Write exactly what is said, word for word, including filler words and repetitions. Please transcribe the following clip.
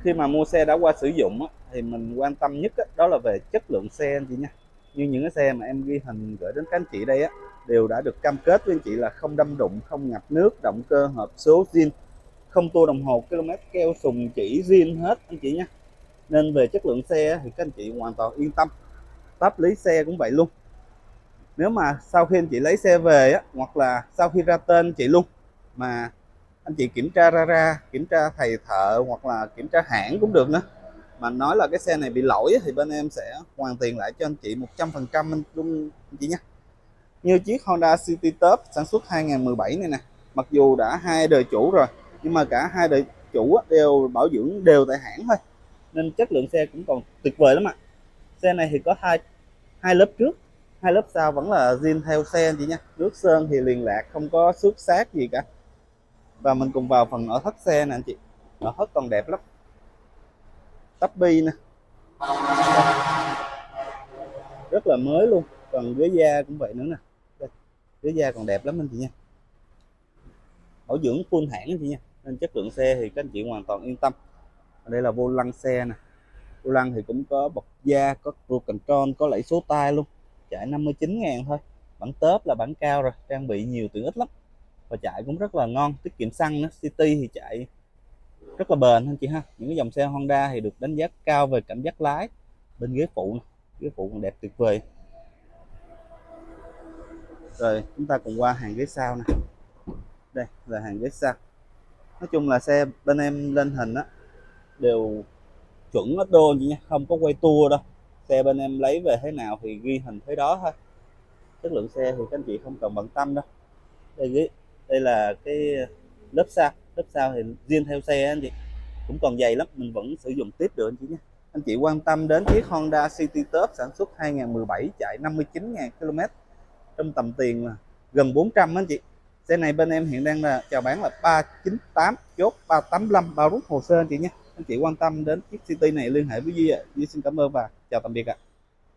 khi mà mua xe đã qua sử dụng á, thì mình quan tâm nhất á, đó là về chất lượng xe anh chị nha. Như những cái xe mà em ghi hình gửi đến các anh chị đây á, đều đã được cam kết với anh chị là không đâm đụng, không ngập nước, động cơ hộp số zin, không tua đồng hồ km keo sùng chỉ zin hết anh chị nha. Nên về chất lượng xe thì các anh chị hoàn toàn yên tâm. Pháp lý xe cũng vậy luôn. Nếu mà sau khi anh chị lấy xe về á, hoặc là sau khi ra tên anh chị luôn, mà anh chị kiểm tra ra ra kiểm tra thầy thợ hoặc là kiểm tra hãng cũng được nữa, mà nói là cái xe này bị lỗi thì bên em sẽ hoàn tiền lại cho anh chị một trăm phần trăm luôn anh chị nhé. Như chiếc Honda City Top sản xuất hai nghìn mười bảy này nè, mặc dù đã hai đời chủ rồi, nhưng mà cả hai đời chủ đều bảo dưỡng đều tại hãng thôi, nên chất lượng xe cũng còn tuyệt vời lắm ạ. Xe này thì có hai hai lớp trước, hai lớp sau vẫn là zin theo xe anh chị nha. Nước sơn thì liền lạc, không có xước xát gì cả. Và mình cùng vào phần nội thất xe nè anh chị. Nội thất còn đẹp lắm, tắp bi nè, rất là mới luôn. Còn ghế da cũng vậy nữa nè. Đây, ghế da còn đẹp lắm anh chị nha, bảo dưỡng full hãng anh chị nha, nên chất lượng xe thì các anh chị hoàn toàn yên tâm. Ở đây là vô lăng xe nè, vô lăng thì cũng có bọc da, có cruise control, có lẫy số tay luôn. Chạy năm mươi chín ngàn thôi, bản tớp là bản cao rồi, trang bị nhiều tiện ích lắm và chạy cũng rất là ngon, tiết kiệm xăng nữa. City thì chạy rất là bền anh chị ha. Những cái dòng xe Honda thì được đánh giá cao về cảm giác lái. Bên ghế phụ này, ghế phụ còn đẹp tuyệt vời. Rồi chúng ta cùng qua hàng ghế sau nè. Đây là hàng ghế sau. Nói chung là xe bên em lên hình á đều chuẩn hết đô chị nha, không có quay tua đâu. Xe bên em lấy về thế nào thì ghi hình thế đó thôi. Chất lượng xe thì các anh chị không cần bận tâm đâu. Đây ghế, đây là cái lớp sau, lớp sau thì riêng theo xe anh chị, cũng còn dày lắm, mình vẫn sử dụng tiếp được anh chị nhé. Anh chị quan tâm đến chiếc Honda City Top sản xuất hai nghìn mười bảy, chạy năm mươi chín nghìn ki lô mét, trong tầm tiền là gần bốn trăm anh chị. Xe này bên em hiện đang là chào bán là ba chín tám, chốt ba tám lăm, bao rút hồ sơ anh chị nhé. Anh chị quan tâm đến chiếc City này liên hệ với Duy ạ. Duy xin cảm ơn và chào tạm biệt ạ.